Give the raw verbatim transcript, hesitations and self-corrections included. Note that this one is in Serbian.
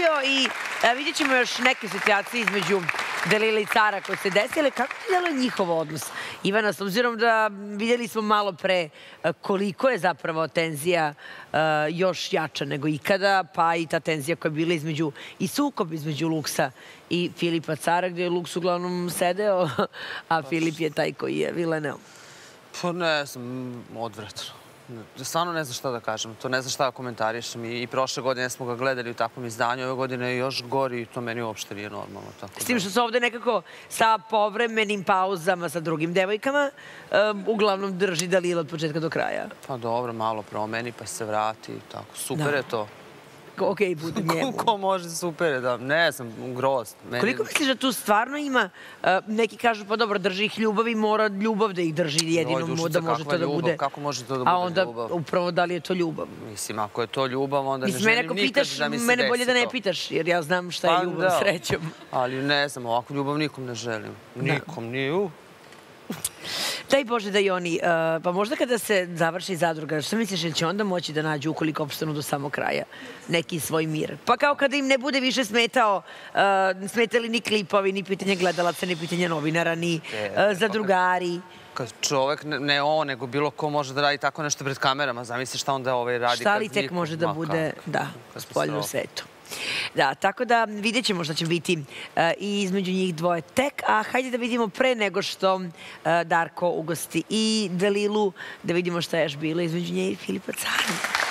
vidio i vidjet ćemo još neke situacije između Delila i Cara koje se desile. Kako je delo njihov odnos? Ivana, s obzirom da vidjeli smo malo pre koliko je zapravo tenzija još jača nego ikada, pa i ta tenzija koja je bila između i sukob između Luksa i Filipa Cara, gdje je Luks uglavnom sedeo, a Filip je taj koji je vileneo. Pa ne znam, odvratno. Stvarno ne znam šta da kažem. To ne znam šta da komentarišem. I prošle godine smo ga gledali u takvom izdanju, ove godine je još gori i to meni uopšte nije normalno. S tim što se ovde nekako sa povremenim pauzama sa drugim devojkama uglavnom drži Dalila od početka do kraja. Pa dobro, malo promeni pa se vrati i tako. Super je to. Okej, bude njemu. Ko može, super je, da. Ne znam, grozno. Koliko misliš da tu stvarno ima, neki kažu, pa dobro, drži ih ljubav i mora ljubav da ih drži jedino da može to da bude. Kako može to da bude ljubav? A onda, ljubav? upravo, da li je to ljubav? Mislim, ako je to ljubav, onda ne želim nikad da mi se desi to. Mene bolje da ne pitaš, jer ja znam šta je ljubav srećom. Ali ne znam, ovakvu ljubav nikom ne želim. Nikom, nije. Daj Bože da i oni, pa možda kada se završi zadruga, što misliš da će onda moći da nađu, ukoliko opstanu do samog kraja, neki svoj mir? Pa kao kada im ne bude više smetao, smetali ni klipovi, ni pitanje gledalaca, ni pitanje novinara, ni zadrugari. Kad čovek, ne on, nego bilo ko može da radi tako nešto pred kamerama, zamisli šta onda ovaj radi. Šta li tek može da bude, da, spolju u svetu. Da, tako da vidjet ćemo šta će biti i između njih dvoje tek, a hajde da vidimo pre nego što Darko ugosti i Delilu, da vidimo šta je još bilo između nje i Filipa Cara.